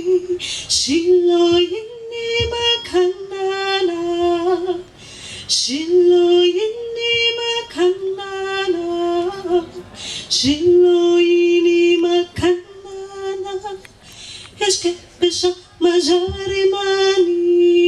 Shilo inni makanana, Shilo inni makanana, Shilo inni makanana. Es que pesa mazarimani.